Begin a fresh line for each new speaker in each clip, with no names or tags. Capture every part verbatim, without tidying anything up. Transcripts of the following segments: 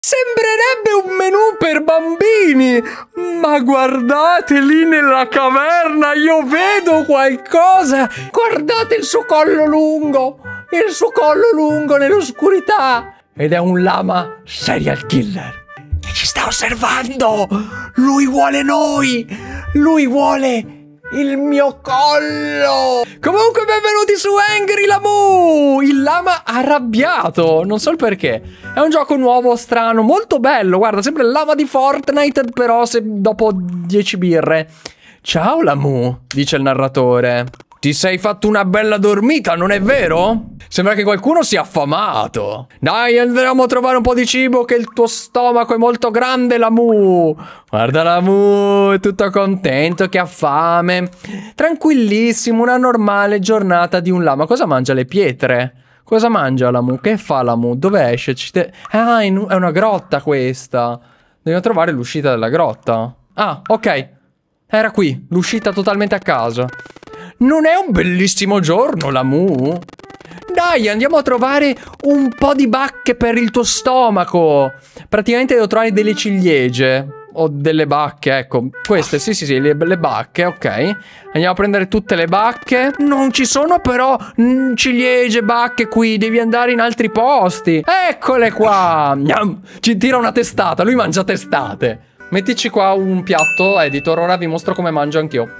Sembrerebbe un menù per bambini, ma guardate lì nella caverna, io vedo qualcosa. Guardate il suo collo lungo, il suo collo lungo nell'oscurità. Ed è un lama serial killer. E ci sta osservando. Lui vuole noi. Lui vuole il mio collo. Comunque benvenuti su Angry Lamu. Il lama arrabbiato. Non so il perché. È un gioco nuovo, strano, molto bello. Guarda, sempre il lama di Fortnite, però se dopo dieci birre. Ciao Lamu, dice il narratore. Ti sei fatto una bella dormita, non è vero? Sembra che qualcuno sia affamato. Dai, andremo a trovare un po' di cibo, che il tuo stomaco è molto grande, Lamu. Guarda Lamu, è tutto contento che ha fame. Tranquillissimo, una normale giornata di un lama. Cosa mangia, le pietre? Cosa mangia Lamu? Che fa Lamu? Dove esce? Ah, è una grotta questa. Dobbiamo trovare l'uscita della grotta. Ah, ok. Era qui, l'uscita totalmente a caso. Non è un bellissimo giorno, Lamu? Dai, andiamo a trovare un po' di bacche per il tuo stomaco. Praticamente devo trovare delle ciliegie. O delle bacche, ecco. Queste, sì, sì, sì, le, le bacche, ok. Andiamo a prendere tutte le bacche. Non ci sono però mm, ciliegie, bacche qui. Devi andare in altri posti. Eccole qua. Ci tira una testata, lui mangia testate. Mettici qua un piatto, editor. Ora vi mostro come mangio anch'io.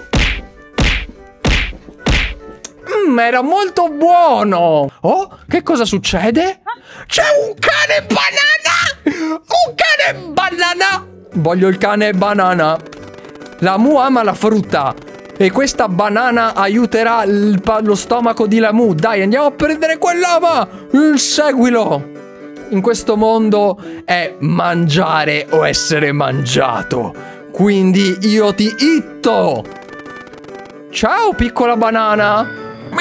Mmm, era molto buono. Oh, che cosa succede? C'è un cane banana. Un cane banana. Voglio il cane banana. Lamu ama la frutta e questa banana aiuterà il, lo stomaco di Lamu. Dai, andiamo a prendere quel lama. Seguilo. In questo mondo è mangiare o essere mangiato. Quindi io ti itto. Ciao piccola banana.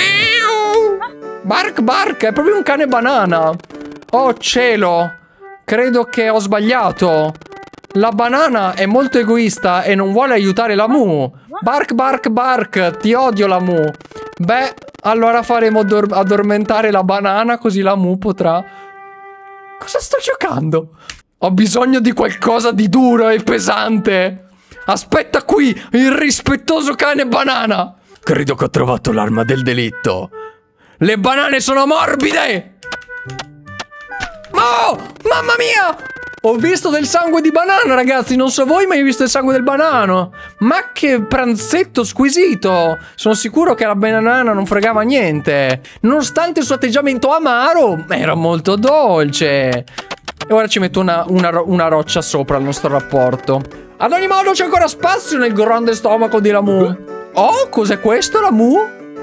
Bark bark, è proprio un cane banana. Oh cielo, credo che ho sbagliato. La banana è molto egoista e non vuole aiutare Lamu. Bark bark bark, ti odio Lamu. Beh, allora faremo addormentare la banana così Lamu potrà... Cosa sto giocando? Ho bisogno di qualcosa di duro e pesante. Aspetta qui, il rispettoso cane banana. Credo che ho trovato l'arma del delitto. Le banane sono morbide. Oh, mamma mia! Ho visto del sangue di banana, ragazzi. Non so voi, ma io ho visto il sangue del banano. Ma che pranzetto squisito. Sono sicuro che la banana non fregava niente. Nonostante il suo atteggiamento amaro, era molto dolce. E ora ci metto una, una, una roccia sopra il nostro rapporto. Ad ogni modo c'è ancora spazio nel grande stomaco di Lamu. Oh, cos'è questo, Lamu?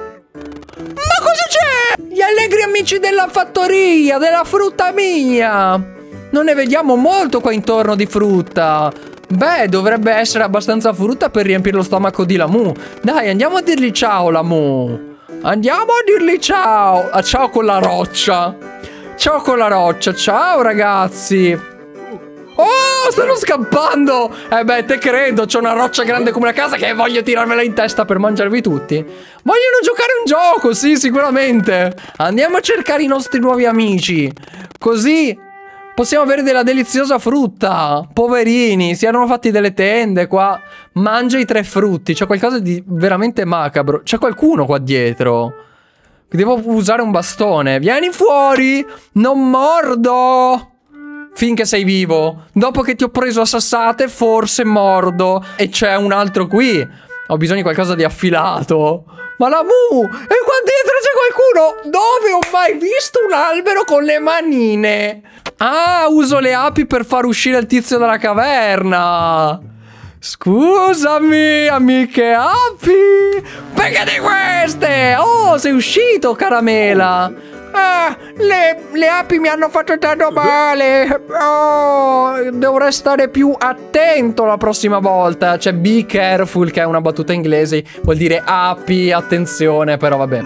Ma cosa c'è? Gli allegri amici della fattoria, della frutta mia. Non ne vediamo molto qua intorno di frutta. Beh, dovrebbe essere abbastanza frutta per riempire lo stomaco di Lamu. Dai, andiamo a dirgli ciao, Lamu. Andiamo a dirgli ciao. Ah, ciao con la roccia. Ciao con la roccia. Ciao, ragazzi. Oh, stanno scappando. Eh beh, te credo. C'è una roccia grande come una casa che voglio tirarmela in testa per mangiarvi tutti. Vogliono giocare un gioco, sì, sicuramente. Andiamo a cercare i nostri nuovi amici. Così possiamo avere della deliziosa frutta. Poverini, si erano fatti delle tende qua. Mangia i tre frutti. C'è qualcosa di veramente macabro. C'è qualcuno qua dietro. Devo usare un bastone. Vieni fuori. Non mordo. Finché sei vivo. Dopo che ti ho preso a sassate, forse mordo. E c'è un altro qui. Ho bisogno di qualcosa di affilato. Ma Lamu! E qua dentro c'è qualcuno! Dove ho mai visto un albero con le manine? Ah, uso le api per far uscire il tizio dalla caverna. Scusami, amiche api. Perché di queste? Oh, sei uscito, caramela. Ah, le, le api mi hanno fatto tanto male. Oh, dovrei stare più attento la prossima volta. Cioè, be careful, che è una battuta inglese. Vuol dire api, attenzione, però vabbè.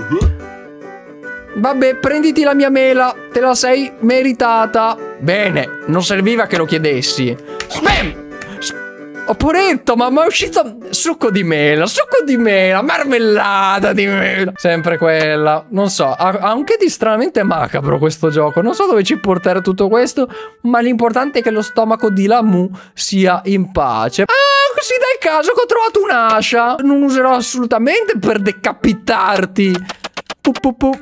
Vabbè, prenditi la mia mela. Te la sei meritata. Bene, non serviva che lo chiedessi. Spam! Oh, poretto, ma, ma è uscito succo di mela, succo di mela, marmellata di mela. Sempre quella. Non so, ha, ha anche di stranamente macabro questo gioco. Non so dove ci porterà tutto questo, ma l'importante è che lo stomaco di Lamu sia in pace. Ah, così dal caso che ho trovato un'ascia. Non userò assolutamente per decapitarti. Pu, pu, pu.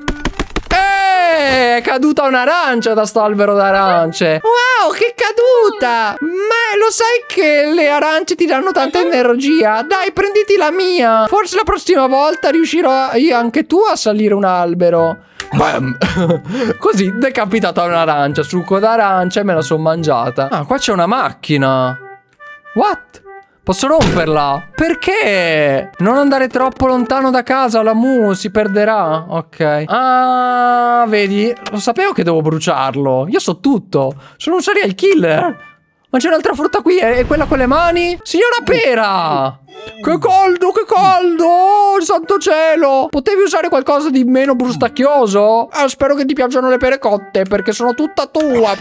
È caduta un'arancia da sto albero d'arance. Wow, che caduta! Ma lo sai che le arance ti danno tanta energia? Dai, prenditi la mia. Forse la prossima volta riuscirò io anche tu a salire un albero. Bam! Così, decapitata un'arancia, succo d'arancia e me la sono mangiata. Ah, qua c'è una macchina. What? Posso romperla? Perché? Non andare troppo lontano da casa, Lamu si perderà. Ok. Ah, vedi? Lo sapevo che devo bruciarlo. Io so tutto. Sono un serial killer. Ma c'è un'altra frutta qui. È quella con le mani? Signora Pera! Che caldo, che caldo! Oh, santo cielo! Potevi usare qualcosa di meno brustacchioso? Eh, spero che ti piacciono le pere cotte, perché sono tutta tua.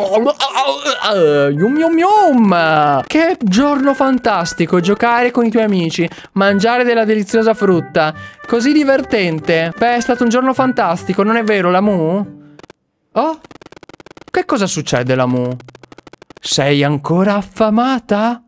Yum yum yum! Che giorno fantastico! Giocare con i tuoi amici, mangiare della deliziosa frutta. Così divertente. Beh, è stato un giorno fantastico, non è vero, Lamu? Oh? Che cosa succede, Lamu? Sei ancora affamata?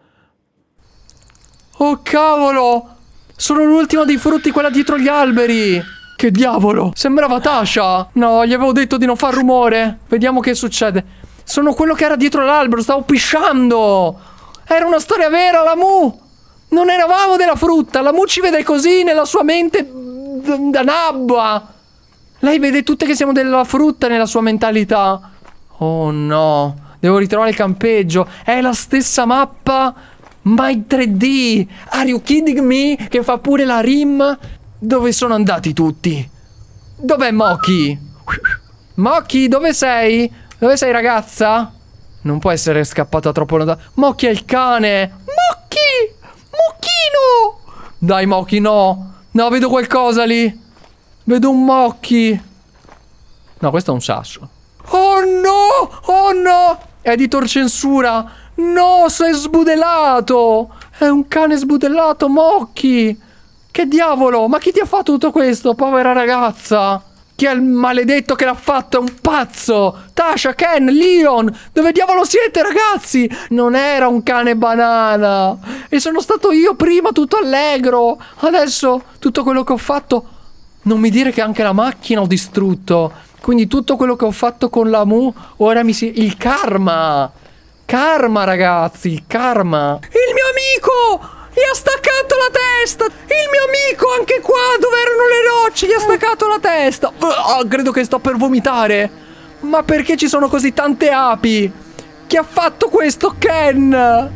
Oh cavolo! Sono l'ultima dei frutti, quella dietro gli alberi! Che diavolo! Sembrava Tasha! No, gli avevo detto di non far rumore. Vediamo che succede. Sono quello che era dietro l'albero, stavo pisciando! Era una storia vera, Lamu! Non eravamo della frutta! Lamu ci vede così nella sua mente da nabba! Lei vede tutte che siamo della frutta nella sua mentalità. Oh no! Devo ritrovare il campeggio. È la stessa mappa, ma in tre D. Are you kidding me? Che fa pure la rim. Dove sono andati tutti? Dov'è Moki? Moki, dove sei? Dove sei, ragazza? Non può essere scappata troppo lontano. Moki è il cane. Moki! Mochino! Dai, Moki, no. No, vedo qualcosa lì. Vedo un Moki. No, questo è un sasso. Oh no! Oh no! Editor censura! No, sei sbudellato! È un cane sbudellato, Moki! Che diavolo? Ma chi ti ha fatto tutto questo, povera ragazza? Chi è il maledetto che l'ha fatto? È un pazzo! Tasha, Ken, Leon! Dove diavolo siete, ragazzi? Non era un cane banana! E sono stato io prima, tutto allegro! Adesso, tutto quello che ho fatto... Non mi dire che anche la macchina ho distrutto! Quindi tutto quello che ho fatto con Lamu, ora mi si... Il karma! Karma, ragazzi, il karma! Il mio amico! Gli ha staccato la testa! Il mio amico, anche qua, dove erano le rocce, gli ha staccato la testa! Oh, credo che sto per vomitare! Ma perché ci sono così tante api? Chi ha fatto questo, Ken?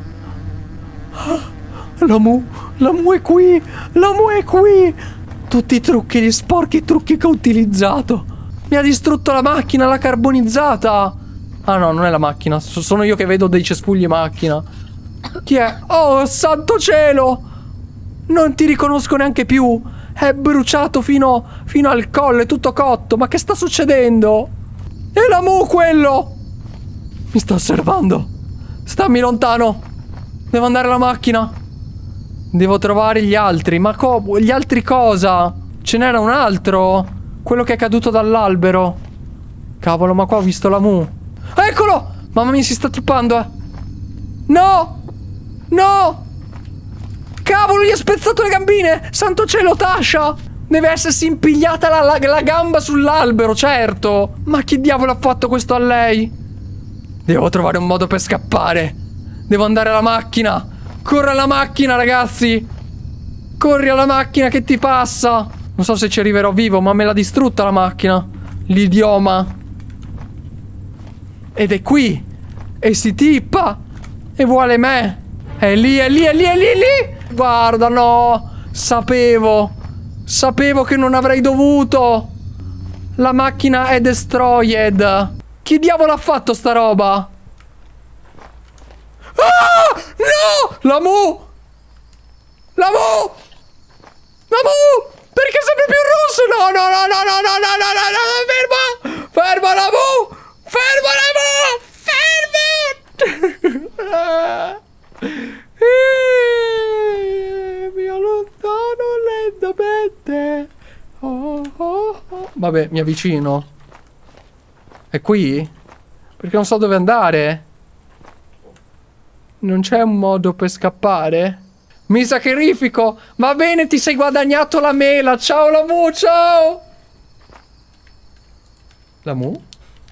Lamu, Lamu è qui! Lamu è qui! Tutti i trucchi, gli sporchi trucchi che ho utilizzato! Mi ha distrutto la macchina, l'ha carbonizzata. Ah no, non è la macchina. Sono io che vedo dei cespugli macchina. Chi è? Oh, santo cielo! Non ti riconosco neanche più. È bruciato fino, fino al collo, è tutto cotto. Ma che sta succedendo? È Lamu quello! Mi sta osservando. Stammi lontano. Devo andare alla macchina. Devo trovare gli altri. Ma co- gli altri cosa? Ce n'era un altro? Quello che è caduto dall'albero. Cavolo, ma qua ho visto Lamu. Eccolo! Mamma mia, si sta trippando, eh. No! No! Cavolo, gli ha spezzato le gambine! Santo cielo, Tasha! Deve essersi impigliata la, la, la gamba sull'albero, certo! Ma chi diavolo ha fatto questo a lei? Devo trovare un modo per scappare. Devo andare alla macchina. Corri alla macchina, ragazzi! Corri alla macchina che ti passa! Non so se ci arriverò vivo, ma me l'ha distrutta la macchina. L'idioma. Ed è qui. E si tippa. E vuole me. È lì, è lì, è lì, è lì, è lì. Guarda, no. Sapevo. Sapevo che non avrei dovuto. La macchina è destroyed. Chi diavolo ha fatto sta roba? Ah! No! Lamu! Lamu! Lamu! Perché sempre più rosso? No, no, no, no, no, no, no, no, no, no, ferma! Ferma, Lamu! Ferma, Lamu! Ferma! Vabbè, mi avvicino. È qui? Perché non so dove andare. Non c'è un modo per scappare? Mi sacrifico. Va bene, ti sei guadagnato la mela. Ciao Lamu, ciao. Lamu?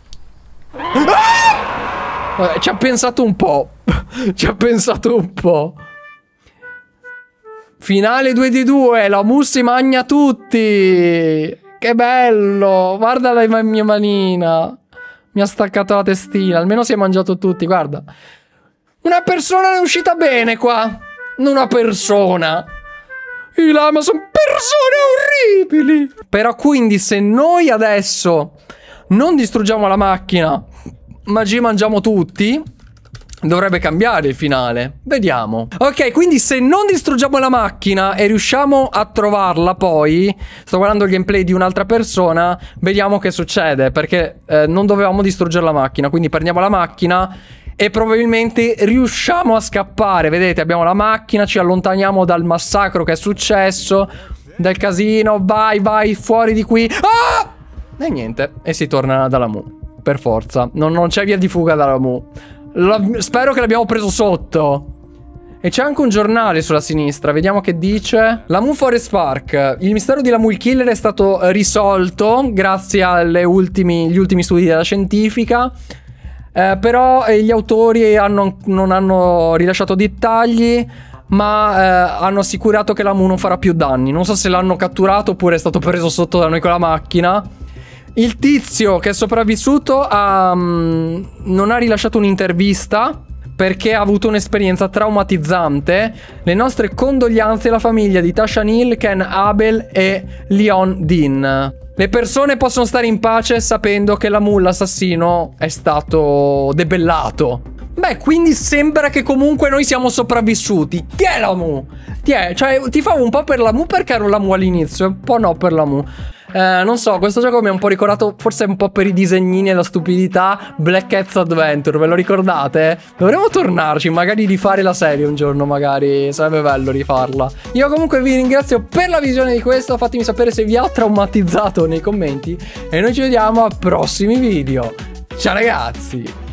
Ah! Vabbè, ci ha pensato un po'. Ci ha pensato un po'. Finale due di due. Lamu si magna tutti. Che bello. Guarda la mia manina. Mi ha staccato la testina. Almeno si è mangiato tutti, guarda. Una persona è uscita bene qua. Una persona. I lama sono persone orribili. Però quindi se noi adesso non distruggiamo la macchina, ma ci mangiamo tutti, dovrebbe cambiare il finale. Vediamo. Ok, quindi se non distruggiamo la macchina e riusciamo a trovarla poi, sto guardando il gameplay di un'altra persona, vediamo che succede. Perché eh, non dovevamo distruggere la macchina. Quindi prendiamo la macchina e probabilmente riusciamo a scappare. Vedete, abbiamo la macchina, ci allontaniamo dal massacro che è successo, dal casino. Vai, vai, fuori di qui. Ah! E niente, e si torna da Lamu. Per forza, non, non c'è via di fuga da Lamu. La, spero che l'abbiamo preso sotto. E c'è anche un giornale sulla sinistra. Vediamo che dice. Lamu Forest Park. Il mistero di Lamu il Killer è stato risolto grazie agli ultimi, gli ultimi studi della scientifica. eh, Però eh, gli autori hanno, non hanno rilasciato dettagli, ma eh, hanno assicurato che Lamu non farà più danni. Non so se l'hanno catturato oppure è stato preso sotto da noi con la macchina. Il tizio che è sopravvissuto ha, um, non ha rilasciato un'intervista perché ha avuto un'esperienza traumatizzante. Le nostre condoglianze alla famiglia di Tasha Neal, Ken Abel e Leon Dean. Le persone possono stare in pace sapendo che Lamu, l'assassino, è stato debellato. Beh, quindi sembra che comunque noi siamo sopravvissuti. Ti è Lamu? Ti è, cioè, ti fa un po' per Lamu perché ero Lamu all'inizio, un po' no per Lamu. Eh, non so, questo gioco mi ha un po' ricordato, forse un po' per i disegnini e la stupidità, Black Cats Adventure, ve lo ricordate? Dovremmo tornarci, magari rifare la serie un giorno, magari sarebbe bello rifarla. Io comunque vi ringrazio per la visione di questo, fatemi sapere se vi ha traumatizzato nei commenti e noi ci vediamo a prossimi video. Ciao ragazzi!